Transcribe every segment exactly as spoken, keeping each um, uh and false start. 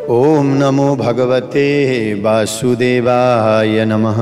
ओम नमो भगवते वासुदेवाय नमः।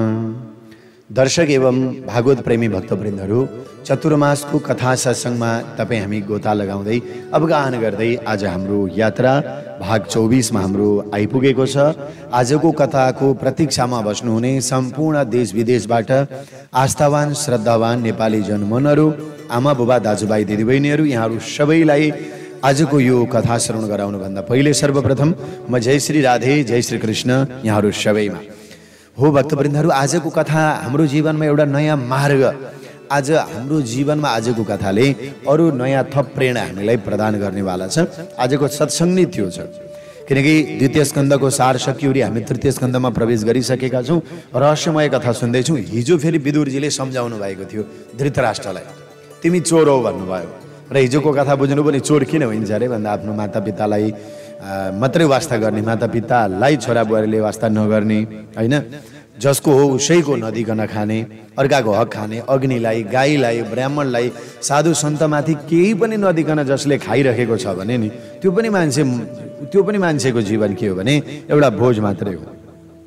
दर्शक एवं भागवत प्रेमी भक्तवृन्दहरू, चतुर्मासको कथा सत्संगमा तपाईँ हामी गोता लगाउँदै अवगाहन गर्दै आज हाम्रो यात्रा भाग चौबीसमा हाम्रो आइपुगेको छ। आजको कथाको प्रतीक्षामा बस्नुहुने सम्पूर्ण देश विदेशबाट आस्थावान श्रद्धावान नेपाली जनमनहरू, आमा बुबा दाजुभाइ दिदीबहिनीहरू, यहाँहरू सबैलाई आजको यो कथा श्रवण गराउनुभन्दा पहिले सर्वप्रथम म जय श्री राधे जय श्री कृष्ण यहाँहरू सबैमा। हो भक्तवृन्दहरू, आजको कथा हाम्रो जीवनमा एउटा नयाँ मार्ग, आज हाम्रो जीवनमा आजको कथाले अरू नयाँ थप प्रेरणा हामीलाई प्रदान गर्नेवाला छ। आजको सत्सङ्ग नै त्यो छ, किनकि द्वितीय स्कन्धको सार सकियोरी हामी तृतीय स्कन्धमा प्रवेश गरिसकेका छौँ। रहस्यमय कथा सुन्दैछौँ। हिजो फेरि विदुरजीले सम्झाउनु भएको थियो धृतराष्ट्रलाई, तिमी चोर हौ भन्नुभयो। र हिजोको कथा बुझ्नु पनि चोर किन भइन्छ अरे भन्दा आफ्नो मातापितालाई मात्रै वास्ता गर्ने, मातापितालाई छोराबुहारीले वास्ता नगर्ने, होइन, जसको हो उसैको नदिकन खाने, अर्काको हक खाने, अग्निलाई, गाईलाई, ब्राह्मणलाई, साधु सन्तमाथि केही पनि नदिकन जसले खाइरहेको छ भने नि त्यो पनि मान्छे त्यो पनि मान्छेको जीवन के हो भने एउटा भोज मात्रै हो।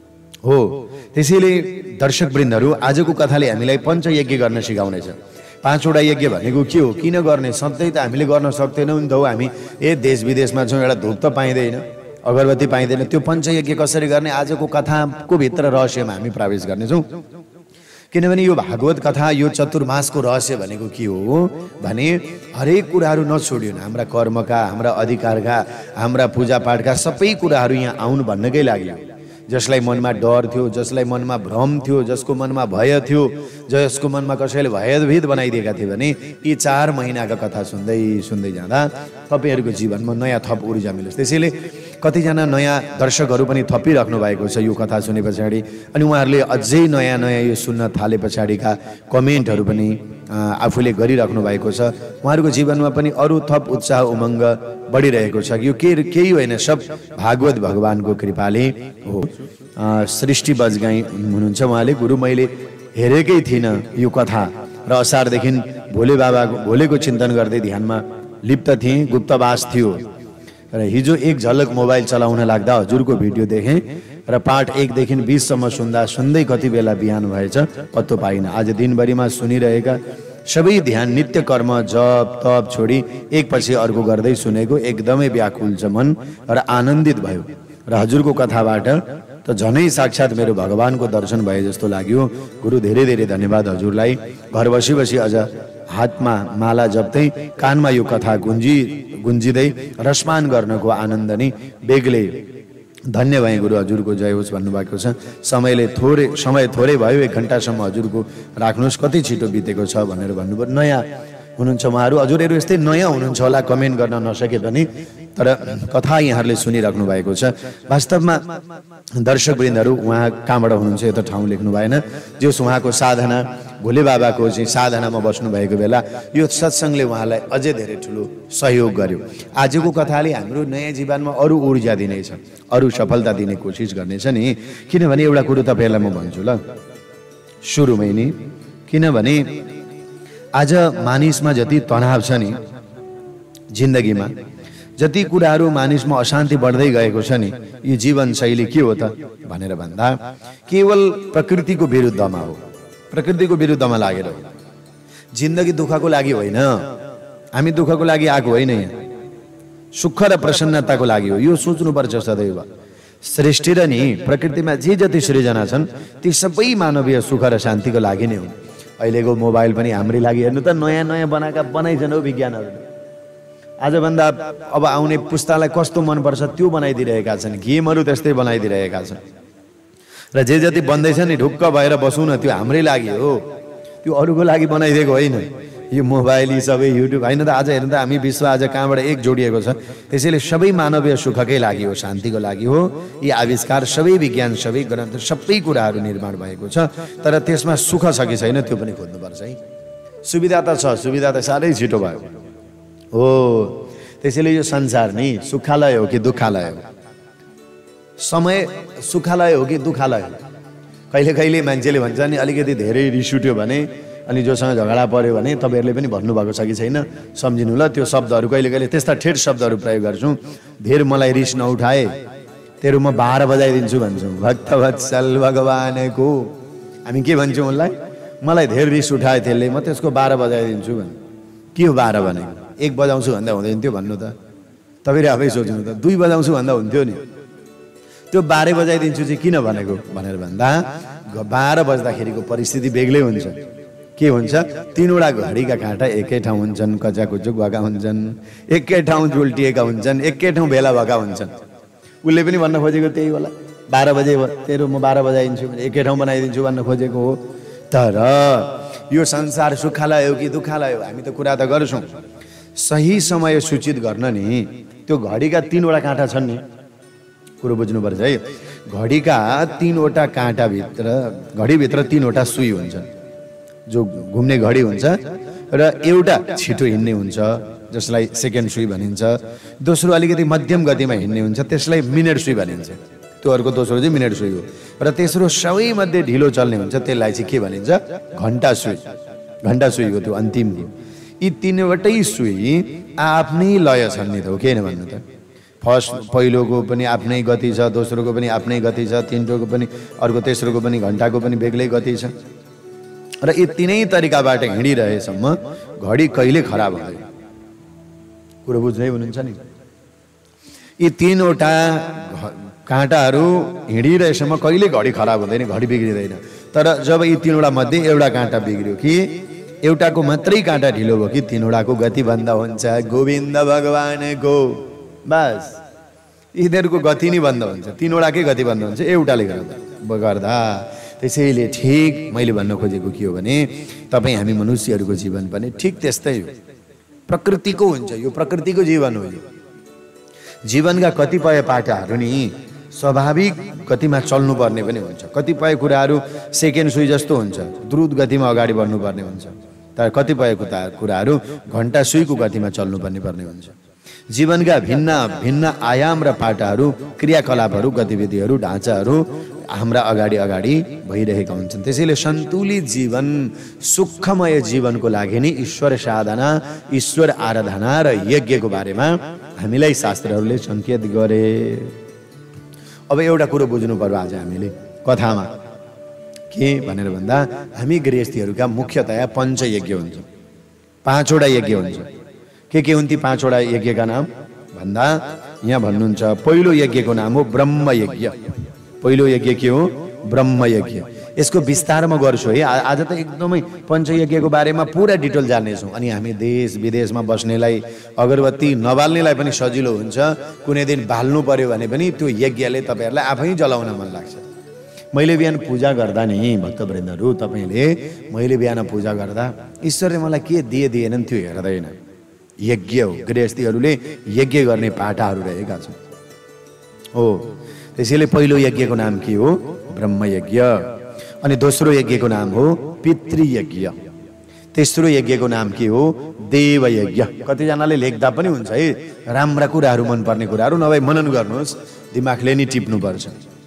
हो त्यसैले दर्शकवृन्दहरू, आजको कथाले हामीलाई पञ्चयज्ञ गर्न सिकाउनेछ। पाँचवटा यज्ञ भनेको के हो, किन गर्ने, सधैँ त हामीले गर्न सक्दैनौँ नि त। हो हामी ए देश विदेशमा छौँ, एउटा धूप त पाइँदैन, अगरबत्ती पाइँदैन, त्यो पञ्चयज्ञ कसरी गर्ने आजको कथाको भित्र रहस्यमा हामी प्रवेश गर्नेछौँ। किनभने यो भागवत कथा, यो चतुर्मासको रहस्य भनेको के हो भने हरेक कुराहरू नछोडिनु, हाम्रा कर्मका, हाम्रा अधिकारका, हाम्रा पूजापाठका सबै कुराहरू यहाँ आउनु भन्नकै लागि। जसलाई मनमा डर थियो, जसलाई मनमा भ्रम थियो, जसको मनमा भय थियो, जसको मनमा कसैले भयभीत बनाइदिएका थिए भने यी चार महिनाका कथा सुन्दै सुन्दै जाँदा तपाईँहरूको जीवनमा नयाँ थप ऊर्जा मिलोस्। त्यसैले कतिजना नयाँ दर्शकहरू पनि थपिराख्नु भएको छ यो कथा सुने पछाडि, अनि उहाँहरूले अझै नयाँ नयाँ यो सुन्न थाले पछाडिका कमेन्टहरू पनि आफूले गरिराख्नु भएको छ। उहाँहरूको जीवनमा पनि अरू थप उत्साह उमङ्ग बढिरहेको छ। यो के केही होइन, सब भागवत भगवानको कृपाले हो। सृष्टि बजगाई हुनुहुन्छ उहाँले, गुरु मैले हेरेकै थिइनँ यो कथा र असारदेखि भोले बाबाको भोलेको चिन्तन गर्दै ध्यानमा लिप्त थिएँ, गुप्तवास थियो र हिजो एक झलक मोबाइल चलाउन लाग्दा हजुरको भिडियो देखेँ र पाठ एकदेखि बिससम्म सुन्दा सुन्दै कति बेला बिहान भएछ पत्तो पाइनँ। आज दिनभरिमा सुनिरहेका सबै ध्यान नित्य कर्म जप तप छोडी एकपछि अर्को गर्दै सुनेको एकदमै व्याकुल छ मन र आनन्दित भयो। र हजुरको कथाबाट त झनै साक्षात् मेरो भगवानको दर्शन भए जस्तो लाग्यो। गुरु धेरै धेरै धन्यवाद हजुरलाई। घर बसी बसी अझ हातमा माला जप्दै कानमा यो कथा गुन्जी गुन्जिँदै रसमान गर्नको आनन्द नै बेग्लै। धन्य भए गुरु, हजुरको जय होस् भन्नुभएको छ। समयले थोरै समय थोरै भयो, एक घन्टासम्म हजुरको राख्नुहोस्, कति छिटो बितेको छ भनेर भन्नुभयो। नयाँ हुनुहुन्छ उहाँहरू, हजुरहरू यस्तै नयाँ हुनुहुन्छ होला, कमेन्ट गर्न नसके पनि, तर कथा यहाँहरूले सुनिराख्नु भएको छ। वास्तवमा दर्शकवृन्दहरू, उहाँ कहाँबाट हुनुहुन्छ यो त ठाउँ लेख्नु भएन, जस उहाँको साधना भोले बाबाको चाहिँ साधनामा बस्नुभएको बेला यो सत्सङ्गले उहाँलाई अझै धेरै ठुलो सहयोग गर्यो। आजको कथाले हाम्रो नयाँ जीवनमा अरू ऊर्जा दिनेछ, अरू सफलता दिने कोसिस गर्नेछ नि। किनभने एउटा कुरो तपाईँलाई म भन्छु ल सुरुमै नि, किनभने आज मानिसमा जति तनाव छ नि जिन्दगीमा, जति कुराहरू मानिसमा अशान्ति बढ्दै गएको छ नि, यो जीवनशैली के हो त भनेर भन्दा केवल प्रकृतिको विरुद्धमा हो, प्रकृतिको विरुद्धमा लागेर हो। जिन्दगी दुःखको लागि होइन, हामी दुःखको लागि आएको होइन, यहाँ सुख र प्रसन्नताको लागि हो। यो सोच्नुपर्छ सदैव। सृष्टि र नि प्रकृतिमा जे जति सृजना छन् ती सबै मानवीय सुख र शान्तिको लागि नै हुन्। अहिलेको मोबाइल पनि हाम्रै लागि हेर्नु त नयाँ नयाँ बनाएका बनाइछन् हो विज्ञानहरूले। आजभन्दा अब आउने पुस्तालाई कस्तो मनपर्छ त्यो बनाइदिइरहेका छन्, गेमहरू त्यस्तै बनाइदिइरहेका छन्। र जे जति बन्दैछ नि ढुक्क भएर बसौँ न, त्यो हाम्रै लागि हो, त्यो अरूको लागि बनाइदिएको होइन। यो मोबाइल यी सबै युट्युब होइन त। आज हेर्नु त हामी विश्व आज कहाँबाट एक जोडिएको छ। त्यसैले सबै मानवीय सुखकै लागि हो, शान्तिको लागि हो। यी आविष्कार सबै विज्ञान सबै ग्रन्थ सबै कुराहरू निर्माण भएको छ, तर त्यसमा सुख छ कि छैन त्यो पनि खोज्नुपर्छ है। सुविधा त छ, सुविधा त साह्रै छिटो भयो हो। त्यसैले यो संसार नि सुखालय हो कि दुःखालय हो, समय सुखालय हो कि दुःखालय हो। कहिले कहिले मान्छेले भन्छ नि अलिकति धेरै रिस उठ्यो भने अनि जोसँग झगडा पर्यो भने तपाईँहरूले पनि भन्नुभएको छ कि छैन सम्झिनु ल। त्यो शब्दहरू कहिले कहिले त्यस्ता ठेट शब्दहरू प्रयोग गर्छौँ। धेर मलाई रिस नउठाए तेरो म बाह्र बजाइदिन्छु भन्छौँ। भक्तवत्सल भगवानको हामी के भन्छौँ उसलाई? मलाई धेर रिस उठाए त्यसले म त्यसको बाह्र बजाइदिन्छु भन्। के हो बाह्र भनेको? एक बजाउँछु भन्दा हुँदैन थियो भन्नु त। तपाईँले आफै सोच्नु त। दुई बजाउँछु भन्दा हुन्थ्यो नि। त्यो बाह्र बजाइदिन्छु चाहिँ किन भनेको भनेर भन्दा बाह्र बज्दाखेरिको परिस्थिति बेग्लै हुन्छ। के हुन्छ? तीनवटा घडीका काँटा एकै ठाउँ हुन्छन्, कचाकुचुक भएका हुन्छन्, एकै ठाउँ उल्टिएका हुन्छन्, एकै ठाउँ भेला भएका हुन्छन्। उसले पनि भन्न खोजेको त्यही होला। बाह्र बजे तेरो म बाह्र बजाइदिन्छु भने एकै ठाउँ बनाइदिन्छु भन्न खोजेको हो। तर यो संसार सुखालय हो कि दुखालय हो? हामी त कुरा त गर्छौँ। सही समय सूचित गर्न नि त्यो घडीका तीनवटा काँटा छन् नि। कुरो बुझ्नुपर्छ है। घडीका तीनवटा काँटाभित्र घडीभित्र तीनवटा सुई हुन्छन् जो घुम्ने घडी हुन्छ र एउटा छिटो हिँड्ने हुन्छ जसलाई सेकेन्ड सुई भनिन्छ। दोस्रो अलिकति मध्यम गतिमा हिँड्ने हुन्छ त्यसलाई मिनट सुई भनिन्छ। त्यो अर्को दोस्रो चाहिँ मिनट सुई हो। र तेस्रो सबैमध्ये ढिलो चल्ने हुन्छ त्यसलाई चाहिँ के भनिन्छ? घन्टा सुई। घन्टा सुई हो त्यो अन्तिम हो। यी तीनवटै सुई आफ्नै लय छन् नि त हो किन भन्नु त? फर्स्ट पहिलोको पनि आफ्नै गति छ, दोस्रोको पनि आफ्नै गति छ, तिनटोको पनि अर्को तेस्रोको पनि घन्टाको पनि बेग्लै गति छ। र यी तिनै तरिकाबाट हिँडिरहेसम्म घडी कहिले खराब हुँदैन। कुरो बुझ्दै हुनुहुन्छ नि? यी तीनवटा काँटाहरू हिँडिरहेसम्म कहिले घडी खराब हुँदैन, घडी बिग्रिँदैन। तर जब यी तीनवटा मध्ये एउटा काँटा बिग्रियो कि एउटाको मात्रै काँटा ढिलो भयो कि तीनवटाको गति बन्द हुन्छ। गोविन्द भगवानको बस यिनीहरूको गति नै बन्द हुन्छ। तीनवटाकै गति बन्द हुन्छ एउटाले गर्दा। त्यसैले ठिक मैले भन्न खोजेको के हो भने तपाईँ हामी मनुष्यहरूको जीवन पनि ठिक त्यस्तै हो। प्रकृतिको हुन्छ यो, प्रकृतिको जीवन हो यो। जीवनका कतिपय पाटाहरू नि स्वाभाविक गतिमा चल्नुपर्ने पनि हुन्छ। कतिपय कुराहरू सेकेन्ड सुई जस्तो हुन्छ, द्रुत गतिमा अगाडि बढ्नुपर्ने हुन्छ। तर कतिपय कुराहरू घन्टा सुईको गतिमा चल्नुपर्ने पर्ने हुन्छ। जीवनका भिन्न भिन्न आयाम र पाटाहरू, क्रियाकलापहरू, गतिविधिहरू, ढाँचाहरू हाम्रा अगाडि अगाडि भइरहेका हुन्छन्। त्यसैले सन्तुलित जीवन, सुखमय जीवनको लागि नै ईश्वर साधना, ईश्वर आराधना र यज्ञको बारेमा हामीलाई शास्त्रहरूले सङ्केत गरे। अब एउटा कुरो बुझ्नु पर्यो आज हामीले कथामा के भनेर भन्दा हामी गृहस्थीहरूका मुख्यतया पञ्चयज्ञ हुन्छ, पाँचवटा यज्ञ हुन्छ। के के हुन् ती पाँचवटा यज्ञका नाम भन्दा यहाँ भन्नुहुन्छ पहिलो यज्ञको नाम हो ब्रह्म यज्ञ। पहिलो यज्ञ के हो? ब्रह्म यज्ञ। यसको विस्तारमा गर्छु है। आज त एकदमै पञ्चयज्ञको बारेमा पुरा डिटेल जान्नेछौँ। अनि हामी देश विदेशमा बस्नेलाई अगरबत्ती नबाल्नेलाई पनि सजिलो हुन्छ। कुनै दिन बाल्नु पर्यो भने पनि त्यो यज्ञले तपाईँहरूलाई आफै जलाउन मन लाग्छ। मैले बिहान पूजा गर्दा नि भक्तवृन्दहरू तपाईँले मैले बिहान पूजा गर्दा ईश्वरले मलाई के दिए दिएनन् त्यो हेर्दैन। यज्ञ हो, गृहस्थीहरूले यज्ञ गर्ने पाटाहरू रहेका छन् हो। त्यसैले पहिलो यज्ञको नाम के हो? ब्रह्म यज्ञ। अनि दोस्रो यज्ञको नाम हो पितृयज्ञ। तेस्रो यज्ञको नाम के हो? देव यज्ञ। कतिजनाले लेख्दा पनि हुन्छ है, राम्रा कुराहरू मनपर्ने कुराहरू नभए मनन गर्नुहोस्, दिमागले नि टिप्नुपर्छ।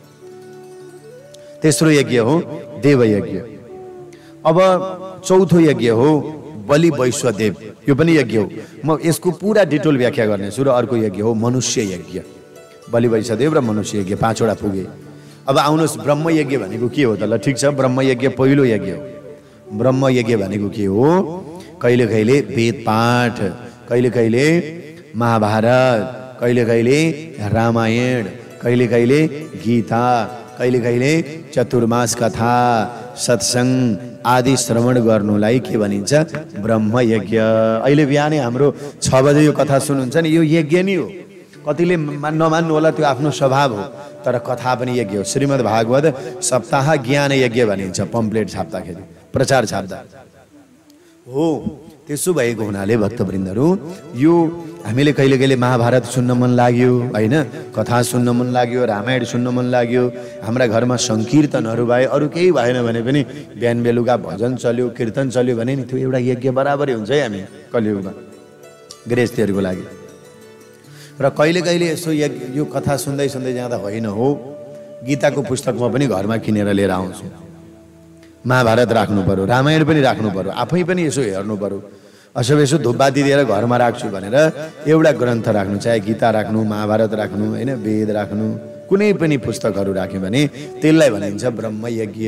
तेस्रो यज्ञ हो देव यज्ञ। अब चौथो यज्ञ हो बलि वैश्वदेव। यो पनि यज्ञ हो। म यसको पुरा डिटेल व्याख्या गर्नेछु। र अर्को यज्ञ हो मनुष्य यज्ञ। बलि वैश्वदेव र मनुष्य यज्ञ पाँचवटा पुगे। अब आउनुहोस् ब्रह्म यज्ञ भनेको के हो त? ल ठिक छ, ब्रह्म यज्ञ पहिलो यज्ञ हो। ब्रह्म यज्ञ भनेको के हो? कहिले कहिले वेद पाठ, कहिले कहिले महाभारत, कहिले कहिले रामायण, कहिले कहिले गीता, कहिले कहिले चतुर्मास कथा, सत्सङ्ग आदि श्रवण गर्नुलाई के भनिन्छ? ब्रह्म यज्ञ। अहिले बिहानै हाम्रो छ बजे यो कथा सुन्नुहुन्छ नि, यो यज्ञ नै हो। कतिले नमान्नु होला, त्यो आफ्नो स्वभाव हो, तर कथा पनि यज्ञ हो। श्रीमद् भागवत सप्ताह ज्ञान यज्ञ भनिन्छ पम्पलेट छाप्दाखेरि, प्रचार छाप्दा हो। त्यसो भएको हुनाले भक्तवृन्दहरू यो हामीले कहिले कहिले महाभारत सुन्न मन लाग्यो होइन, कथा सुन्न मन लाग्यो, रामायण सुन्न मन लाग्यो, हाम्रा घरमा सङ्कीर्तनहरू भए, अरू केही भएन भने पनि बिहान बेलुका भजन चल्यो, कीर्तन चल्यो भने नि त्यो एउटा यज्ञ बराबरै हुन्छ है हामी कलियुगमा गृहस्थीहरूको लागि। र कहिले कहिले यसो यज्ञ यो कथा सुन्दै सुन्दै जाँदा होइन हो, गीताको पुस्तक म पनि घरमा किनेर लिएर आउँछु। महाभारत राख्नु पर्यो, रामायण पनि राख्नु पर्यो, आफै पनि यसो हेर्नु पर्यो। असो यसो धुपबाती दिएर घरमा राख्छु भनेर एउटा ग्रन्थ राख्नु, चाहे गीता राख्नु, महाभारत राख्नु, होइन, वेद राख्नु, कुनै पनि पुस्तकहरू राख्यो भने त्यसलाई भनिन्छ ब्रह्मयज्ञ।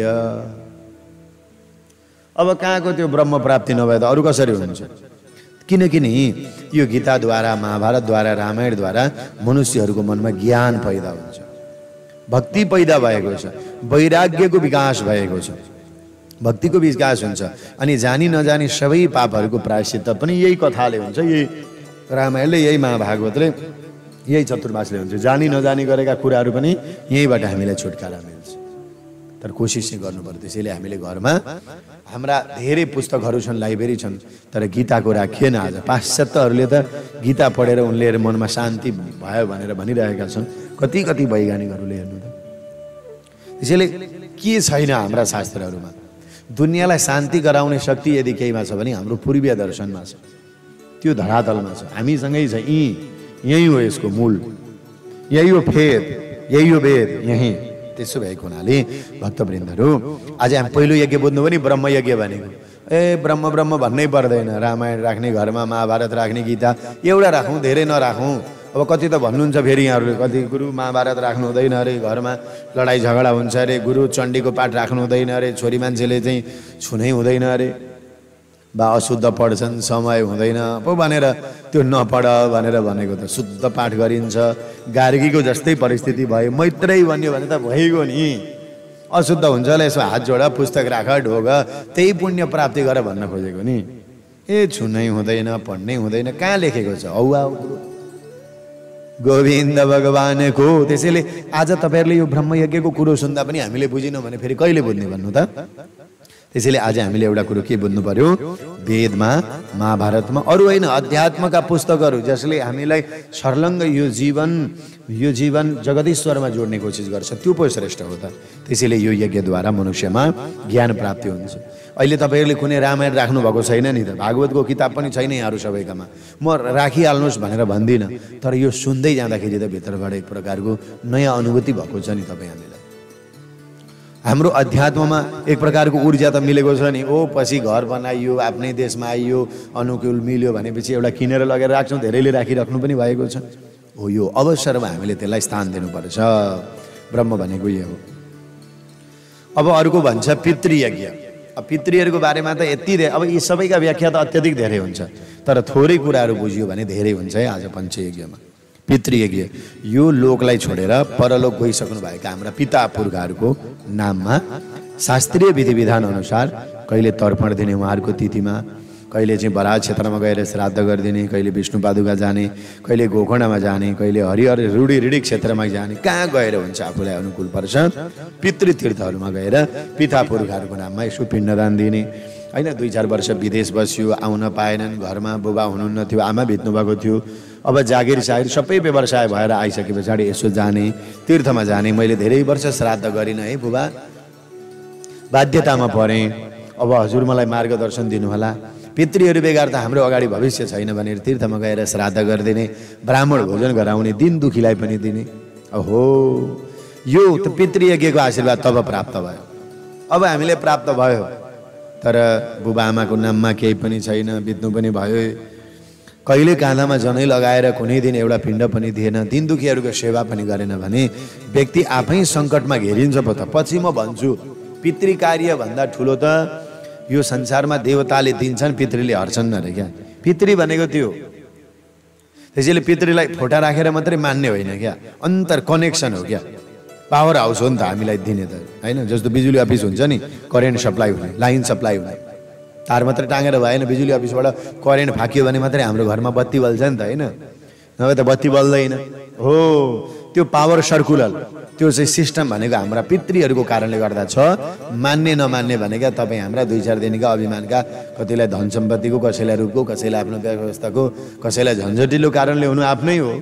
अब कहाँको त्यो ब्रह्म प्राप्ति नभए त अरू कसरी हुन्छ? किनकि नि यो गीताद्वारा, महाभारतद्वारा, रामायणद्वारा मनुष्यहरूको मनमा ज्ञान पैदा हुन्छ, भक्ति पैदा भएको छ, वैराग्यको विकास भएको छ, भक्तिको विकास हुन्छ। अनि जानी नजानी सबै पापहरूको प्रायश्चित्त पनि यही कथाले हुन्छ, यही रामायणले, यही महाभागवतले, यही चतुर्मासले हुन्छ। जानी नजानी गरेका कुराहरू पनि यहीबाट हामीलाई छुटकारा मिल्छ। तर कोसिस चाहिँ गर्नु पर्यो। त्यसैले हामीले घरमा हाम्रा धेरै पुस्तकहरू छन्, लाइब्रेरी छन्, तर गीताको राखिएन। आज पाश्चात्यहरूले त गीता पढेर उनले मनमा शान्ति भयो भनेर भनिरहेका छन्। कति कति वैज्ञानिकहरूले हेर्नु त। त्यसैले के छैन हाम्रा शास्त्रहरूमा? दुनियाँलाई शान्ति गराउने शक्ति यदि केहीमा छ भने हाम्रो पूर्वीय दर्शनमा छ, त्यो धरातलमा छ, हामीसँगै छ। यी यही हो यसको मूल, यही हो फेद, यही हो वेद, यही। त्यसो भएको हुनाले भक्तवृन्दहरू, आज हामी पहिलो यज्ञ बुझ्नु पनि ब्रह्मयज्ञ भनेको। ए ब्रह्म ब्रह्म भन्नै पर्दैन। रामायण राख्ने घरमा, महाभारत राख्ने, गीता एउटा राखौँ, धेरै नराखौँ। अब कति त भन्नुहुन्छ फेरि यहाँहरूले, कति गुरु महाभारत राख्नु हुँदैन अरे, घरमा लडाइँ झगडा हुन्छ अरे, गुरु चण्डीको पाठ राख्नु हुँदैन अरे, छोरी मान्छेले चाहिँ छुनै हुँदैन अरे, बा अशुद्ध पढ्छन्, समय हुँदैन पो भनेर त्यो नपढ भनेर भनेको त शुद्ध पाठ गरिन्छ। गार्गीको जस्तै परिस्थिति भयो, मैत्रेयी भन्यो भने त भइगयो नि। अशुद्ध हुन्छ होला, यसो हात जोड, पुस्तक राख, ढोग, त्यही पुण्य प्राप्ति गर भन्न खोजेको नि। ए छुनै हुँदैन, पढ्नै हुँदैन, कहाँ लेखेको छ? औ आऊ गोविन्द भगवानको। त्यसैले आज तपाईँहरूले यो ब्रह्मयज्ञको कुरो सुन्दा पनि हामीले बुझिनौँ भने फेरि कहिले बुझ्ने भन्नु त? त्यसैले आज हामीले एउटा कुरो के बुझ्नु पर्यो? वेदमा, महाभारतमा, अरू होइन, अध्यात्मका पुस्तकहरू जसले हामीलाई सर्लङ्ग यो जीवन यो जीवन जगदीश्वरमा जोड्ने कोसिस गर्छ, त्यो पो श्रेष्ठ हो त। त्यसैले यो यज्ञद्वारा मनुष्यमा ज्ञान प्राप्ति हुन्छ। अहिले तपाईँहरूले कुनै रामायण राख्नु भएको छैन नि त, भागवतको किताब पनि छैन यहाँहरू सबैकामा। म राखिहाल्नुहोस् भनेर भन्दिनँ, तर यो सुन्दै जाँदाखेरि त भित्रबाट एक प्रकारको नयाँ अनुभूति भएको छ नि तपाईँ हामीलाई। हाम्रो अध्यात्ममा एक प्रकारको ऊर्जा त मिलेको छ नि। ओ पछि घर बनाइयो, आफ्नै देशमा आइयो, अनुकूल मिल्यो भनेपछि एउटा किनेर लगेर राख्छौँ, धेरैले राखिराख्नु पनि भएको छ। हो यो अवसरमा हामीले त्यसलाई स्थान दिनुपर्छ। ब्रह्म भनेको यो हो। अब अर्को भन्छ पितृयज्ञ। अब पितृहरूको बारेमा त यति धेरै, अब यी सबैका व्याख्या त अत्यधिक धेरै हुन्छ, तर थोरै कुराहरू बुझियो भने धेरै हुन्छ है। आज पञ्चयज्ञमा पितृयज्ञ यो लोकलाई छोडेर परलोक गइसक्नु भएका हाम्रा पिता पुर्खाहरूको नाममा शास्त्रीय विधि विधान अनुसार कहिले तर्पण दिने उहाँहरूको तिथिमा, कहिले चाहिँ बराह क्षेत्रमा गएर श्राद्ध गरिदिने, कहिले विष्णु पादुका जाने, कहिले गोकर्णमा जाने, कहिले हरिहर रुडी रुडी क्षेत्रमा जाने। कहाँ गएर हुन्छ आफूलाई अनुकूल पर्छ, पितृतीर्थहरूमा गएर पिता पुर्खाहरूको नाममा यसो पिण्डदान दिने होइन। दुई चार वर्ष विदेश बस्यो, आउन पाएनन्, घरमा बुबा हुनुहुन्न थियो, आमा बित्नु भएको थियो, अब जागिर सागिर सबै व्यवसाय भएर आइसके पछाडि यसो जाने, तीर्थमा जाने। मैले धेरै वर्ष श्राद्ध गरिनँ है बुबा, बाध्यतामा परेँ, अब हजुर मलाई मार्गदर्शन दिनुहोला। पितृहरू बेगार त हाम्रो अगाडि भविष्य छैन भनेर तीर्थमा गएर श्राद्ध गरिदिने, ब्राह्मण भोजन गराउने, दिन दुखीलाई पनि दिने। ओहो, यो त पितृयज्ञको आशीर्वाद तब प्राप्त भयो। अब हामीले प्राप्त भयो, तर बुबा आमाको नाममा केही पनि छैन, बित्नु पनि भयो। कहिले काँधामा जनै लगाएर कुनै दिन एउटा पिण्ड पनि दिएन, दिन दुखीहरूको सेवा पनि गरेन भने व्यक्ति आफै सङ्कटमा घेरिन्छ पो त। पछि म भन्छु पितृ कार्य भन्दा ठुलो त यो संसारमा देवताले दिन्छन्, पितृले हर्छन् अरे क्या। पितृ भनेको त्यो। त्यसैले पितृलाई फोटा राखेर मात्रै मान्ने होइन क्या, अन्तर कनेक्सन हो क्या, पावर हाउस हो नि त हामीलाई दिने त होइन। जस्तो बिजुली अफिस हुन्छ नि, करेन्ट सप्लाई हुने, लाइन सप्लाई हुने, तार मात्रै टाँगेर भएन, बिजुली अफिसबाट करेन्ट फाक्यो भने मात्रै हाम्रो घरमा बत्ती बल्छ नि त होइन, नभए त बत्ती बल्दैन। हो त्यो पावर सर्कुलर, त्यो चाहिँ सिस्टम भनेको हाम्रा पितृहरूको कारणले गर्दा छ। मान्ने नमान्ने भनेका तपाईँ हाम्रा दुई चार दिनका अभिमानका, कतिलाई धन सम्पत्तिको, कसैलाई रूपको, कसैलाई आफ्नो व्यवस्थाको, कसैलाई झन्झटिलो कारणले हुनु आफ्नै हो।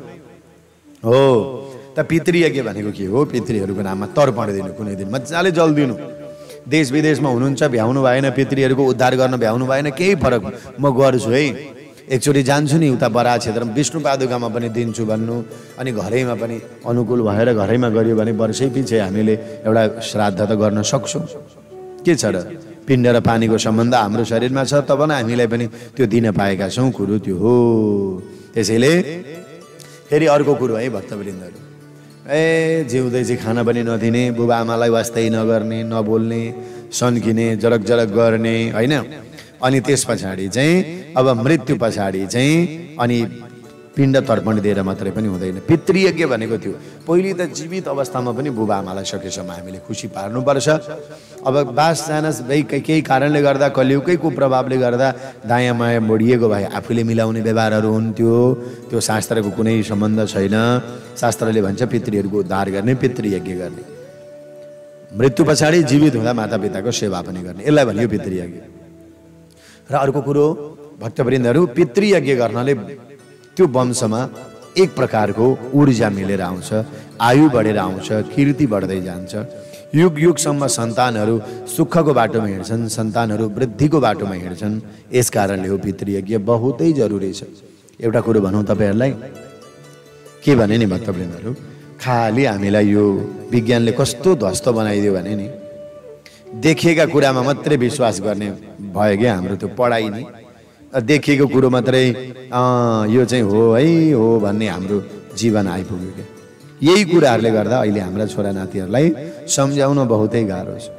हो त पितृयज्ञ भनेको के हो? पितृहरूको नाममा तर्पण दिनु, कुनै दिन मजाले जल दिनु। देश विदेशमा हुनुहुन्छ, भ्याउनु भएन, पितृहरूको उद्धार गर्न भ्याउनु भएन, केही फरक म गर्छु है। एकचोटि जान्छु नि उता बराह क्षेत्रमा, विष्णु पादुकामा पनि दिन्छु भन्नु, अनि घरैमा पनि अनुकूल भएर घरैमा गऱ्यो भने वर्षै पछि हामीले एउटा श्राद्ध त गर्न सक्छौँ। के छ र? पिण्ड र पानीको सम्बन्ध हाम्रो शरीरमा छ, तब न हामीलाई पनि त्यो दिन पाएका छौँ कुरो त्यो हो। त्यसैले फेरि अर्को कुरो है भक्तवृन्दहरू, ए जिउँदै चाहिँ खाना पनि नदिने, बुबा आमालाई वास्तै नगर्ने, नबोल्ने, सन्किने, जरक जरक गर्ने होइन। अनि त्यस पछाडि चाहिँ अब मृत्यु पछाडि चाहिँ अनि पिण्ड तर्पण दिएर मात्रै पनि हुँदैन। पितृयज्ञ भनेको थियो पहिले त जीवित अवस्थामा पनि बुबा आमालाई सकेसम्म हामीले खुसी पार्नुपर्छ। अब बास जानस भाइ केही कारणले गर्दा, कलियुगकै कुप्रभावले गर्दा दायाँ माया मोडिएको भए आफूले मिलाउने व्यवहारहरू हुन्थ्यो, त्यो शास्त्रको कुनै सम्बन्ध छैन। शास्त्रले भन्छ पितृहरूको उद्धार गर्ने, पितृयज्ञ गर्ने, मृत्यु पछाडि जीवित हुँदा मातापिताको सेवा पनि गर्ने, यसलाई भनियो पितृयज्ञ। र अर्को कुरो भक्तवृन्दहरू, पितृयज्ञ गर्नाले त्यो वंशमा एक प्रकारको ऊर्जा मिलेर आउँछ, आयु बढेर आउँछ, कीर्ति बढ्दै जान्छ। युग युगसम्म सन्तानहरू सुखको बाटोमा हिँड्छन्, सन्तानहरू वृद्धिको बाटोमा हिँड्छन्। यस कारणले हो पितृयज्ञ बहुतै जरुरी छ। एउटा कुरो भनौँ तपाईँहरूलाई, के भने नि भक्तवृन्दहरू, खालि हामीलाई यो विज्ञानले कस्तो ध्वस्त बनाइदियो भने नि देखिएका कुरामा मात्रै विश्वास गर्ने भयो क्या हाम्रो त्यो पढाइ नि। देखिएको कुरो मात्रै यो चाहिँ हो है हो भन्ने हाम्रो जीवन आइपुग्यो क्या। यही कुराहरूले गर्दा अहिले हाम्रा छोरा नातिहरूलाई सम्झाउन बहुतै गाह्रो छ।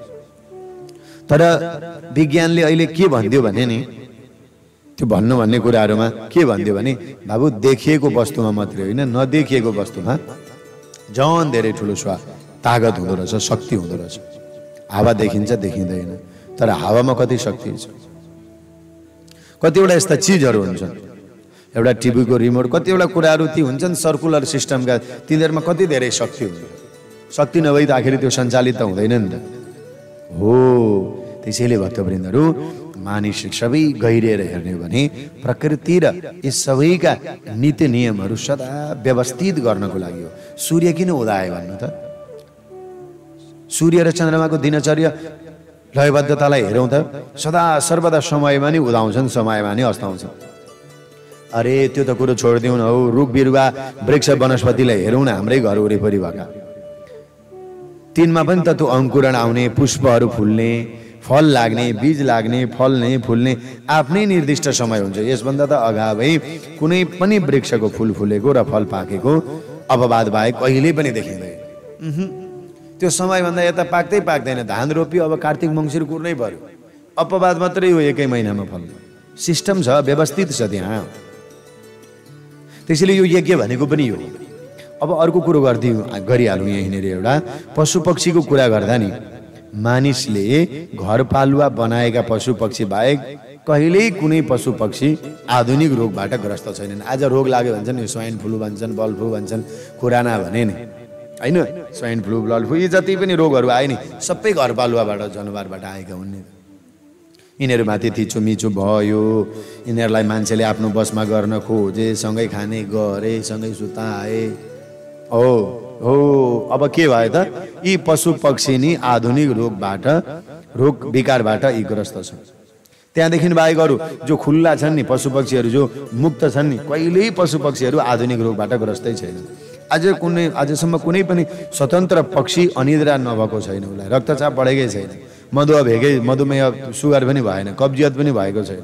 तर विज्ञानले अहिले के भनिदियो भने नि, त्यो भन्नु भन्ने कुराहरूमा के भनिदियो भने, बाबु देखिएको वस्तुमा मात्रै होइन, नदेखिएको वस्तुमा झन् धेरै ठुलो स्वा तागत हुँदो रहेछ, शक्ति हुँदो रहेछ। हावा देखिन्छ देखिँदैन, तर हावामा कति शक्ति छ। कतिवटा यस्ता चिजहरू हुन्छन्, एउटा टिभीको रिमोट, कतिवटा कुराहरू ती हुन्छन् सर्कुलर सिस्टमका, तिनीहरूमा कति धेरै शक्ति हुन्छ। शक्ति नभई त आखिर त्यो सञ्चालित त हुँदैन नि त हो। त्यसैले भक्तवृन्दहरू, मानिस सबै गहिरिएर हेर्ने हो भने प्रकृति र यी सबैका नीति नियमहरू सदा व्यवस्थित गर्नको लागि हो। सूर्य किन उदायो भन्नु त? सूर्य र चन्द्रमाको दिनचर्या लयबद्धतालाई हेरौँ त, सदा सर्वदा समयमा नि उदाउँछन्, समयमा नि अस्ताउँछन्। अरे त्यो त कुरो छोडिदिउँ न हौ, रुख बिरुवा वृक्ष वनस्पतिलाई हेरौँ न, हाम्रै घर वरिपरि भएका, तिनमा पनि त त्यो अङ्कुरण आउने, पुष्पहरू फुल्ने, फल लाग्ने, बीज लाग्ने, फल्ने फुल्ने आफ्नै निर्दिष्ट समय हुन्छ। यसभन्दा त अगावै कुनै पनि वृक्षको फुल फुलेको र फल पाकेको अपवाद बाहेक कहिल्यै पनि देखिँदैन। त्यो समयभन्दा यता पाक्दै पाक्दैन। धान रोप्यो, अब कार्तिक मङ्सिर कुर्नै पर्यो, अपवाद मात्रै हो एकै महिनामा फल्ने। सिस्टम छ, व्यवस्थित छ त्यहाँ। त्यसैले यो यज्ञ भनेको पनि यो। अब अर्को कुरो गरिदिउँ गरिहालौँ यहीँनिर, एउटा पशु पक्षीको कुरा गर्दा नि, मानिसले घरपालुवा बनाएका पशु पक्षी बाहेक कहिल्यै कुनै पशु पक्षी आधुनिक रोगबाट ग्रस्त छैनन्। आज रोग लाग्यो भन्छन्, यो स्वाइन फ्लू भन्छन्, बर्ड फ्लू भन्छन्, खुराना भने नि होइन, स्वाइन फ्लू, ब्लड फ्लू, यी जति पनि रोगहरू आए नि सबै घरपालुवाबाट, जनावरबाट आएका हुन् नि। यिनीहरूमाथि थिचोमिचो भयो, यिनीहरूलाई मान्छेले आफ्नो बसमा गर्न खोजे, सँगै खाने गरे, सँगै सुताए। हो हो अब के भयो त? यी पशु पक्षी नि आधुनिक रोगबाट, रोग विकारबाट यी ग्रस्त छन्। त्यहाँदेखि बाहेक अरू जो खुल्ला छन् नि पशु पक्षीहरू, जो मुक्त छन् नि, कहिल्यै पशु पक्षीहरू आधुनिक रोगबाट ग्रस्तै छैनन्। आज कुनै आजसम्म कुनै पनि स्वतन्त्र पक्षी अनिद्रा नभएको छैन, उसलाई रक्तचाप बढेकै छैन, मधुमेह भेगै मधुमेह सुगर पनि भएन, कब्जियत पनि भएको छैन,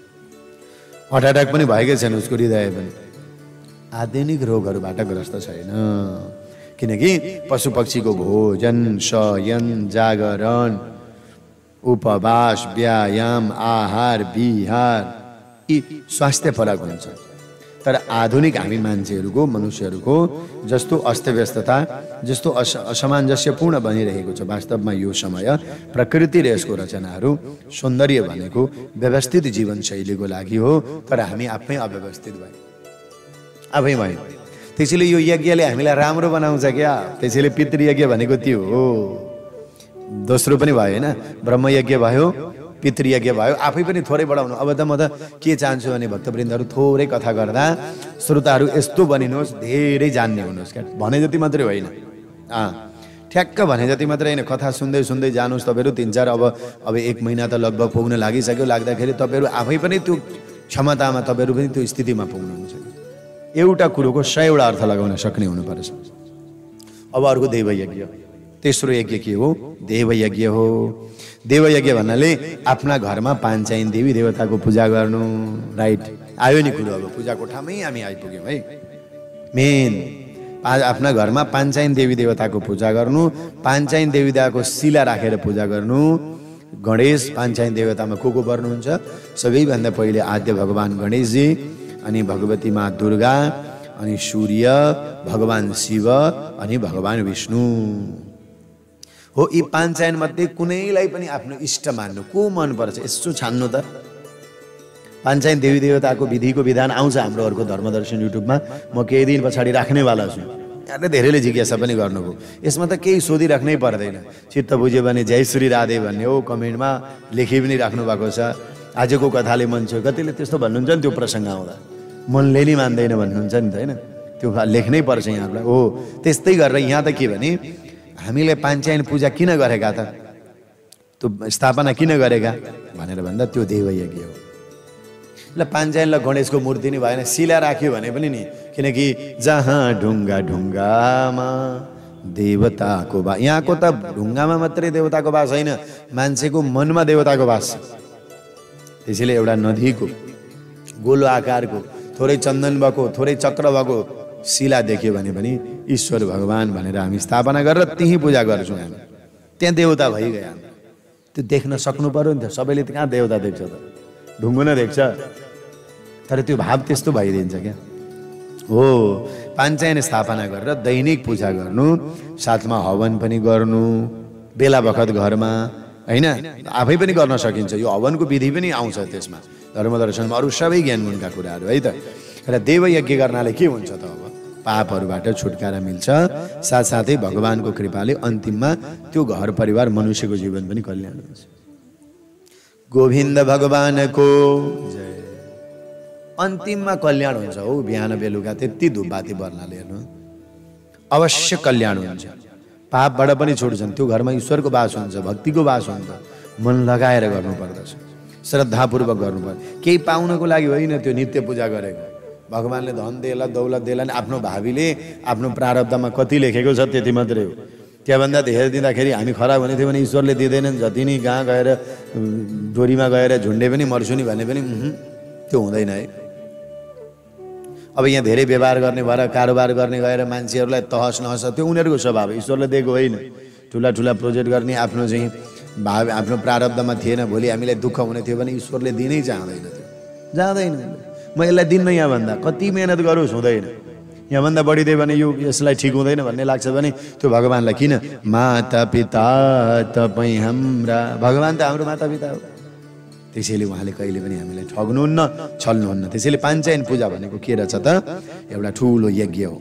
हार्ट एट्याक पनि भएकै छैन, उसको हृदय पनि आधुनिक रोगहरूबाट ग्रस्त छैन। किनकि पशु पक्षीको भोजन, शयन, जागरण, उपवास, व्यायाम, आहार विहार यी स्वास्थ्यपरक हुन्छ। तर आधुनिक हामी मान्छेहरूको, मनुष्यहरूको जस्तो अस्तव्यस्तता, जस्तो अस असमञ्जस्यपूर्ण बनिरहेको छ, वास्तवमा यो समय प्रकृति र यसको रचनाहरू, सौन्दर्य भनेको व्यवस्थित जीवनशैलीको लागि हो। तर हामी आफै अव्यवस्थित भयौँ, आफै भयौँ। त्यसैले यो यज्ञले हामीलाई राम्रो बनाउँछ क्या। त्यसैले पितृयज्ञ भनेको त्यो हो। दोस्रो पनि भयो होइन, ब्रह्मयज्ञ भयो, पितृयज्ञ भयो, आफै पनि थोरै बढाउनु। अब त म त के चाहन्छु भने भक्तवृन्दहरू, थोरै कथा गर्दा श्रोताहरू यस्तो बनिनुहोस्, धेरै जान्ने हुनुहोस् क्या। भने जति मात्रै होइन, अँ ठ्याक्क भने जति मात्रै होइन, कथा सुन्दै सुन्दै जानुहोस् तपाईँहरू। तिन चार अब अब एक महिना त लगभग पुग्न लागिसक्यो, लाग्दाखेरि तपाईँहरू आफै पनि त्यो क्षमतामा, तपाईँहरू पनि त्यो स्थितिमा पुग्नुहुन्छ। एउटा कुरोको सयवटा अर्थ लगाउन सक्ने हुनुपर्छ। अब अर्को दैवयज्ञ, तेस्रो यज्ञ के हो? देवयज्ञ हो। देवयज्ञ भन्नाले आफ्ना घरमा पाञ्चायन देवी देवताको पूजा गर्नु। राइट, आयो नि कुरो। अब पूजा कोठामै हामी आइपुग्यौँ है। मेन आफ्ना घरमा पाञ्चायन देवी देवताको पूजा गर्नु, पाञ्चायन देवी देवताको शिला राखेर पूजा गर्नु। गणेश पाञ्चायन देवतामा को को पर्नुहुन्छ? सबैभन्दा पहिले आद्य भगवान गणेशजी, अनि भगवती माँ दुर्गा, अनि सूर्य, भगवान शिव, अनि भगवान विष्णु हो। यी पाञ्चायन मध्ये कुनैलाई पनि आफ्नो इष्ट मान्नु। को मन पर्छ यसो छान्नु त? पाञ्चायन देवी देवताको विधिको विधान आउँछ हाम्रो अर्को धर्मदर्शन युट्युबमा। म केही दिन पछाडि राख्नेवाला छु। यहाँले धेरैले जिज्ञासा पनि गर्नुभयो। यसमा त केही सोधिराख्नै पर्दैन। चित्त बुझ्यो भने जय श्री राधे भन्ने हो कमेन्टमा लेखि पनि राख्नु भएको छ। आजको कथाले मन छ्यो, कतिले त्यस्तो भन्नुहुन्छ नि त्यो प्रसङ्ग आउँदा। मनले नि मान्दैन भन्नुहुन्छ नि त होइन? त्यो लेख्नै पर्छ यहाँलाई। हो, त्यस्तै गरेर यहाँ त के भने हामीले पाञ्चायन पूजा किन गरेका त? त्यो स्थापना किन गरेका भनेर भन्दा त्यो देवयज्ञ हो। ल पाञ्चायन ल गणेशको मूर्ति नि भएन, शिला राख्यो भने पनि नि, किनकि जहाँ ढुङ्गा ढुङ्गामा देवताको बास। यहाँको त ढुङ्गामा मात्रै देवताको बास होइन, मान्छेको मनमा देवताको बास छ। त्यसैले एउटा नदीको गोलो आकारको थोरै चन्दन भएको, थोरै चक्र भएको शिला देख्यो भने पनि ईश्वर भगवान भनेर हामी स्थापना गरेर त्यहीँ पूजा गर्छौँ हामी। त्यहाँ देवता भइगयो। त्यो देख्न सक्नु पर्यो नि त। सबैले कहाँ देवता देख्छ त? ढुङ्गो नै देख्छ। तर त्यो भाव त्यस्तो भइदिन्छ क्या। हो, पाञ्चायन स्थापना गरेर दैनिक पूजा गर्नु, साथमा हवन पनि गर्नु बेला बखत घरमा होइन। आफै पनि गर्न सकिन्छ। यो हवनको विधि पनि आउँछ त्यसमा धर्मदर्शनमा, अरू सबै ज्ञानगुणका कुराहरू है त। र देवयज्ञ गर्नाले के हुन्छ त? अब पापहरूबाट छुटकारा मिल्छ, साथसाथै भगवानको कृपाले अन्तिममा त्यो घर परिवार मनुष्यको जीवन पनि कल्याण हुन्छ। गोविन्द भगवानको जय। अन्तिममा कल्याण हुन्छ हो। बिहान बेलुका त्यति धुपबाती बल्नाले हेर्नु अवश्य कल्याण हुन्छ। पापबाट पनि छुट्छन्। त्यो घरमा ईश्वरको बास हुन्छ, भक्तिको बास हुन्छ। मन लगाएर गर्नुपर्दछ, श्रद्धापूर्वक गर्नुपर्छ। केही पाउनको लागि होइन त्यो नित्य पूजा गरेको। भगवानले धन देला, दौलत देला, आफ्नो भावीले आफ्नो प्रारब्धमा कति लेखेको छ त्यति मात्रै हो। त्यहाँभन्दा धेरै दिँदाखेरि हामी खराब हुने थियो भने ईश्वरले दिँदैनन्। जति नै कहाँ गएर डोरीमा गएर झुन्डे पनि मर्छु नि भने पनि त्यो हुँदैन है। अब यहाँ धेरै व्यवहार गर्ने भएर कारोबार गर्ने गएर मान्छेहरूलाई तहस नहस, त्यो उनीहरूको स्वभाव, ईश्वरले दिएको होइन। ठुला ठुला प्रोजेक्ट गर्ने आफ्नो चाहिँ भाव आफ्नो प्रारब्धमा थिएन, भोलि हामीलाई दुःख हुने थियो भने ईश्वरले दिनै चाहँदैन। त्यो जाँदैन। म यसलाई दिन्न यहाँभन्दा कति मेहनत गरोस् हुँदैन। यहाँभन्दा बढी दियो भने यो यसलाई ठिक हुँदैन भन्ने लाग्छ भने त्यो भगवानलाई किन? माता पिता तपाईँ हाम्रा, भगवान त हाम्रो माता पिता हो। त्यसैले उहाँले कहिले पनि हामीलाई ठग्नुहुन्न, छल्नुहुन्न। त्यसैले पाञ्चायन पूजा भनेको के रहेछ त? एउटा ठुलो यज्ञ हो।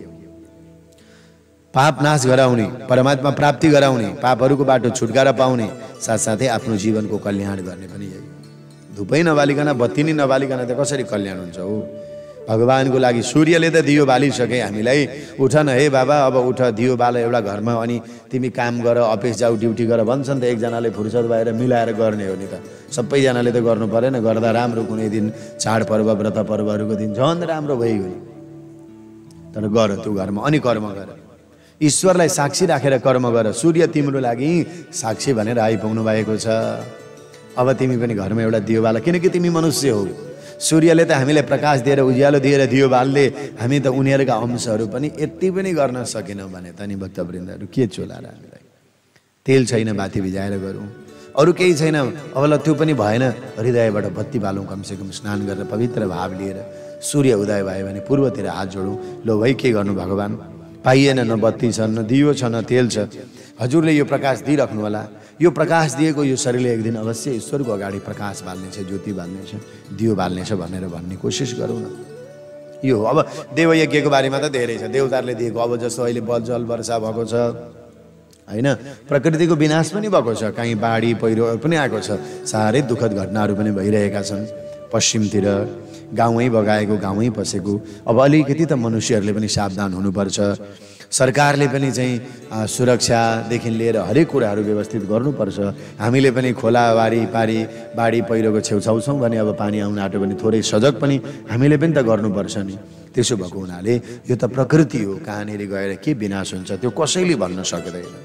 पाप नाश गराउने, परमात्मा प्राप्ति गराउने, पापहरूको बाटो छुटकारा पाउने, साथसाथै आफ्नो जीवनको कल्याण गर्ने पनि यही। धुपै नबालिकन, बत्ती नै नबालिकन त कसरी कल्याण हुन्छ हो? भगवानको लागि सूर्यले त दियो बालिसके हामीलाई। उठ न हे बाबा, अब उठ, दियो बाल एउटा घरमा, अनि तिमी काम गर, अफिस जाऊ, ड्युटी गर भन्छन् त। एकजनाले फुर्सद भएर मिलाएर गर्ने हो नि त। सबैजनाले त गर्नु परेन। गर्दा राम्रो कुनै दिन चाडपर्व व्रत पर्वहरूको दिन झन् राम्रो भइगयो नि। तर गर त्यो घरमा, अनि कर्म गर। ईश्वरलाई साक्षी राखेर कर्म गर। सूर्य तिम्रो लागि साक्षी भनेर आइपुग्नु भएको छ। अब तिमी पनि घरमा एउटा दियो बाल, किनकि तिमी मनुष्य हो। सूर्यले त हामीलाई प्रकाश दिएर, उज्यालो दिएर, दियो बालले हामी त उनीहरूका अंशहरू पनि यति पनि गर्न सकेनौँ भने त नि भक्तवृन्दहरू के चोला र हामीलाई? तेल छैन बाती भिजाएर गरौँ, अरू केही छैन। अब ल त्यो पनि भएन, हृदयबाट बत्ती बालौँ, कमसेकम स्नान गरेर पवित्र भाव लिएर। सूर्य उदय भयो भने पूर्वतिर हात जोडौँ। लो भाइ के गर्नु भगवान? पाइएन, न बत्ती छ, न दियो छ, न तेल छ। हजुरले यो प्रकाश दिइराख्नु होला। यो प्रकाश दिएको यो शरीरले एक दिन अवश्य ईश्वरको अगाडि प्रकाश बाल्नेछ, ज्योति बाल्नेछ, दियो बाल्नेछ भनेर भन्ने कोसिस गरौँ न। यो हो। अब देवयज्ञको बारेमा त धेरै छ। देवताहरूले दिएको, अब जस्तो अहिले जल वर्षा भएको छ होइन, प्रकृतिको विनाश पनि भएको छ, कहीँ बाढी पहिरो पनि आएको छ, साह्रै दुःखद घटनाहरू पनि भइरहेका छन्। पश्चिमतिर गाउँै बगाएको, गाउँै पसेको। अब अलिकति त मनुष्यहरूले पनि सावधान हुनुपर्छ। सरकारले पनि चाहिँ सुरक्षादेखि लिएर हरेक कुराहरू व्यवस्थित गर्नुपर्छ। हामीले पनि खोला वारी पारी बाढी पहिरोको छेउछाउ छौँ भने अब पानी आउन आँट्यो भने थोरै सजग पनि हामीले पनि त गर्नुपर्छ नि। त्यसो भएको हुनाले यो त प्रकृति हो, कहाँनिर गएर के विनाश हुन्छ त्यो कसैले भन्न सक्दैन।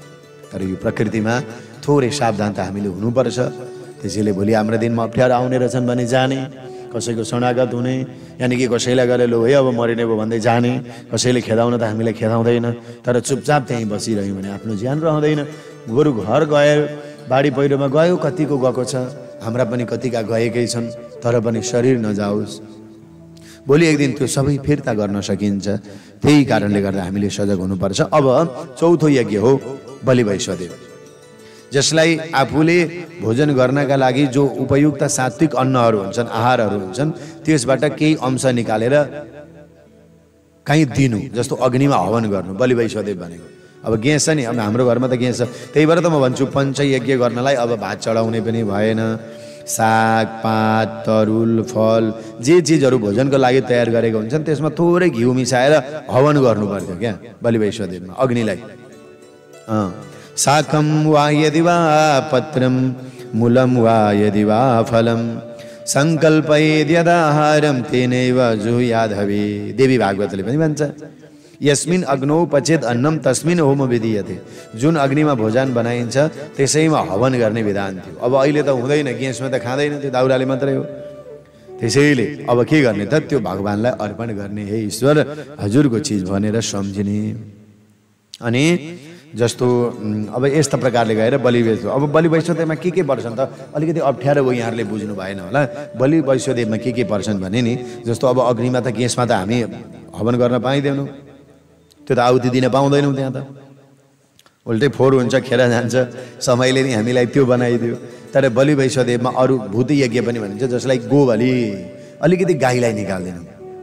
तर यो प्रकृतिमा थोरै सावधानता हामीले हुनुपर्छ। त्यसैले भोलि हाम्रो दिनमा अप्ठ्यारो आउने रहेछन् भने जाने, कसैको शरणागत हुने, यानि कि कसैलाई गरे लो है अब मरिने भयो भन्दै जाने, कसैले खेदाउन त हामीलाई खेदाउँदैन, तर चुपचाप त्यहीँ बसिरह्यौँ भने आफ्नो ज्यान रहँदैन। बरु घर गए, बाढी पहिरोमा गयो, कतिको गएको छ, हाम्रा पनि कतिका गएकै छन्, तर पनि शरीर नजाओस्। भोलि एक दिन त्यो सबै फिर्ता गर्न सकिन्छ। त्यही कारणले गर्दा हामीले सजग हुनुपर्छ। अब चौथो यज्ञ हो बलि वैश्वदेव, जसलाई आफूले भोजन गर्नका लागि जो उपयुक्त सात्विक अन्नहरू हुन्छन्, आहारहरू हुन्छन्, त्यसबाट केही अंश निकालेर कहीँ दिनु, जस्तो अग्निमा हवन गर्नु, बलि वैश्वदेव भनेको। अब गेस छ नि, अब हाम्रो घरमा त गेस छ, त्यही भएर त म भन्छु पञ्चयज्ञ गर्नलाई अब भात चढाउने पनि भएन, साग पात तरुल फल जे चिजहरू भोजनको लागि तयार गरेको हुन्छन् त्यसमा थोरै घिउ मिसाएर हवन गर्नु पर्थ्यो क्या बलि वैश्वदेवमा अग्निलाई। साकं वा यदि वा पत्रं मूलं वा यदि वा फलं सङ्कल्पयेद्यदाहारं तेनैव जुहुयाद्धवे। देवी भागवतले पनि भन्छ यस्मिन् अग्नौ पचेत् अन्नम तस्मिन् होम विधीयते। जुन अग्निमा भोजन बनाइन्छ त्यसैमा हवन गर्ने विधान थियो। अब अहिले त हुँदैन, ग्यासमा त खाँदैन, त्यो दाउराले मात्रै हो। त्यसैले अब के गर्ने त, त्यो भगवानलाई अर्पण गर्ने, हे ईश्वर हजुरको चिज भनेर सम्झिने। अनि जस्तो अब यस्ता प्रकारले गएर बलि वैश्व, अब बलि वैश्वदेवमा के के पर्छन् त अलिकति अप्ठ्यारो हो, यहाँहरूले बुझ्नु भएन होला। बलि वैश्वदेवमा के के पर्छन् भने नि, जस्तो अब अग्निमा त ग्यासमा त हामी हवन गर्न पाइँदैनौँ, त्यो त आहुति दिन पाउँदैनौँ, त्यहाँ त उल्टै फोहोर हुन्छ, खेर जान्छ, समयले नि हामीलाई त्यो बनाइदियो। तर बलि वैश्वदेवमा अरू भूत यज्ञ पनि भनिन्छ, जसलाई गो बलि, अलिकति गाईलाई निकाल्दैनौँ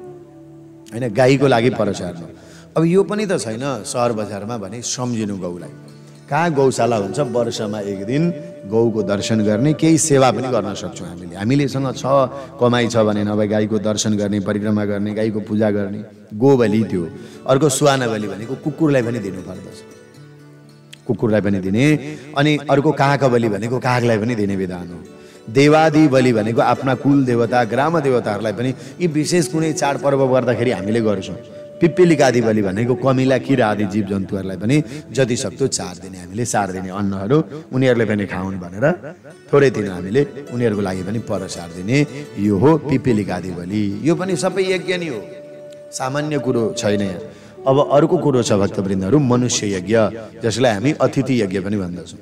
होइन, गाईको लागि पर सार्नु। अब यो पनि त छैन सहर बजारमा भने सम्झिनु गौलाई, कहाँ गौशाला हुन्छ, वर्षमा एक दिन गौको दर्शन गर्ने, केही सेवा पनि गर्न सक्छौँ हामीले। हामीलेसँग छ कमाइ छ भने नभए गाईको दर्शन गर्ने, परिक्रमा गर्ने, गाईको पूजा गर्ने, गो बलि त्यो। अर्को सुहाना बलि भनेको कुकुरलाई पनि दिनुपर्दछ, कुकुरलाई पनि दिने। अनि अर्को काग बलि भनेको कागलाई पनि दिने विधान हो। देवादि बलि भनेको आफ्ना कुल देवता ग्राम देवताहरूलाई पनि यी विशेष कुनै चाडपर्व गर्दाखेरि हामीले गर्छौँ। पिप्पिलिकादि बलि भनेको कमिला किरा आदि जीव जन्तुहरूलाई पनि जति सक्दो चार दिने, हामीले चार दिने अन्नहरू उनीहरूले पनि खाउन् भनेर थोरै दिन हामीले उनीहरूको लागि पनि पर सार दिने, यो हो पिप्पिलिकादि बलि। यो पनि सबै यज्ञ नै हो, सामान्य कुरो छैन यहाँ। अब अर्को कुरो छ भक्तवृन्दहरू, मनुष्य यज्ञ, जसलाई हामी अतिथि यज्ञ पनि भन्दछौँ।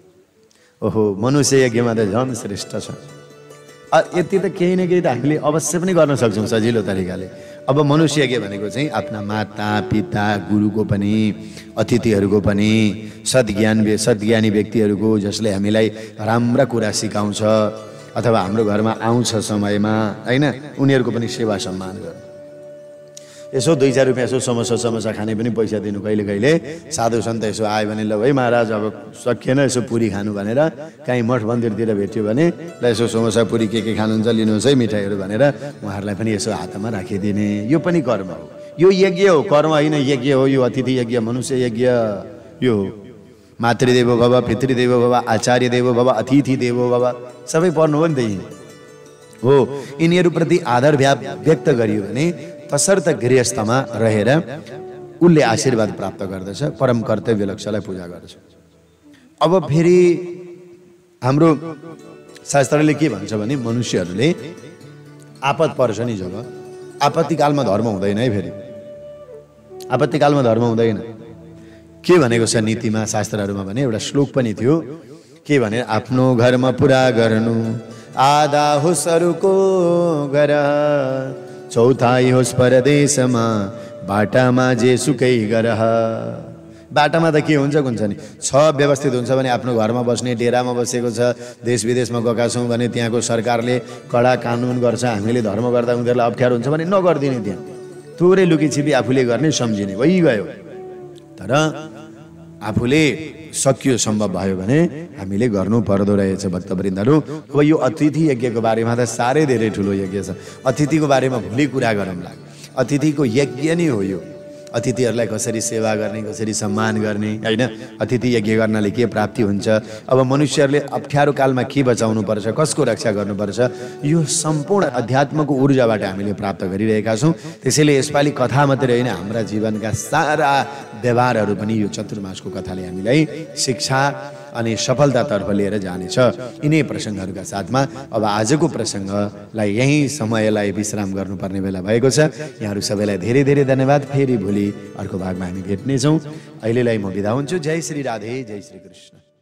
ओहो, मनुष्य यज्ञमा त झन् श्रेष्ठ छ। यति त केही न केही त हामीले अवश्य पनि गर्न सक्छौँ सजिलो तरिकाले। अब मनुष्य यज्ञ भनेको चाहिँ आफ्ना माता पिता गुरुको पनि, अतिथिहरूको पनि, सद्ज्ञान सद्ज्ञानी व्यक्तिहरूको, जसले हामीलाई राम्रा कुरा सिकाउँछ अथवा हाम्रो घरमा आउँछ समयमा होइन, उनीहरूको पनि सेवा सम्मान गर्नु। यसो दुई चार रुपियाँ यसो समोसा समोसा खाने पनि पैसा दिनु, कहिले कहिले साधु सन्त यसो आयो भने ल है महाराज अब सकिएन यसो पुरी खानु भनेर, काहीँ मठ मन्दिरतिर भेट्यो भने ल यसो समोसा पुरी के के खानुहुन्छ लिनुहोस् है मिठाईहरू भनेर उहाँहरूलाई पनि यसो हातमा राखिदिने, यो पनि कर्म हो। यो यज्ञ हो, कर्म होइन यज्ञ हो। यो अतिथि यज्ञ, मनुष्य यज्ञ यो हो। मातृदेवो भव, पितृदेवो भव, आचार्य देवो भव, अतिथि देवो भव, सबै पर्नु हो नि त यी हो। यिनीहरूप्रति आदर व्यक्त गरियो भने तसर्थ गृहस्थमा रहेर उसले आशीर्वाद प्राप्त गर्दछ, परम कर्तव्य लक्ष्यलाई पूजा गर्छ। अब फेरि हाम्रो शास्त्रले के भन्छ भने मनुष्यहरूले आपत पर्छ नि जब, आपत्तिकालमा धर्म हुँदैन है। फेरि आपत्तिकालमा धर्म हुँदैन। के भनेको छ नीतिमा शास्त्रहरूमा भने एउटा श्लोक पनि थियो, के भने आफ्नो घरमा पुरा गर्नु, आधा होस् अरूको घर, चौथाई होस् परदेशमा, बाटामा जे सुकै गरह। बाटामा त के हुन्छ हुन्छ नि, छ व्यवस्थित हुन्छ भने आफ्नो घरमा बस्ने, डेरामा बसेको छ, देश विदेशमा गएका छौँ भने त्यहाँको सरकारले कडा कानुन गर्छ, हामीले धर्म गर्दा उनीहरूलाई अप्ठ्यारो हुन्छ भने नगरिदिने, त्यहाँ थोरै लुकीछिपी आफूले गर्ने सम्झिने भइगयो। तर आफूले सकियो सम्भव भयो भने हामीले गर्नु पर्दो रहेछ भक्तवृन्दहरू। अब यो अतिथि यज्ञको बारेमा त साह्रै धेरै ठुलो यज्ञ छ। अतिथिको बारेमा भोलि कुरा गरौँला। अतिथिको यज्ञ नै हो यो। अतिथिहरूलाई कसरी सेवा गर्ने, कसरी सम्मान गर्ने, होइन, अतिथि यज्ञ गर्नाले के प्राप्ति हुन्छ, अब मनुष्यहरूले अप्ठ्यारो कालमा के बचाउनुपर्छ, कसको रक्षा गर्नुपर्छ, यो सम्पूर्ण अध्यात्मको ऊर्जाबाट हामीले प्राप्त गरिरहेका छौँ। त्यसैले यसपालि कथा मात्रै होइन, हाम्रा जीवनका सारा व्यवहारहरू पनि यो चतुर्मासको कथाले हामीलाई शिक्षा अनि सफलतातर्फ लिएर जानेछ। यिनै प्रसङ्गहरूका साथमा अब आजको प्रसङ्गलाई यही समयलाई विश्राम गर्नुपर्ने बेला भएको छ। यहाँहरू सबैलाई धेरै धेरै धन्यवाद। फेरि भोलि अर्को भागमा हामी भेट्नेछौँ। अहिलेलाई म बिदा हुन्छु। जय श्री राधे, जय श्री कृष्ण।